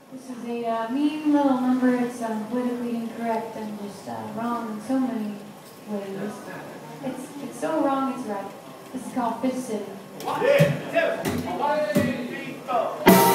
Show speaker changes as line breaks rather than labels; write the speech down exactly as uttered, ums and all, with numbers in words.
This is a uh, mean little number. It's um, politically incorrect and just uh, wrong in so many ways. It's it's so wrong, it's right. This is called Fifth City.
One, two, three, four.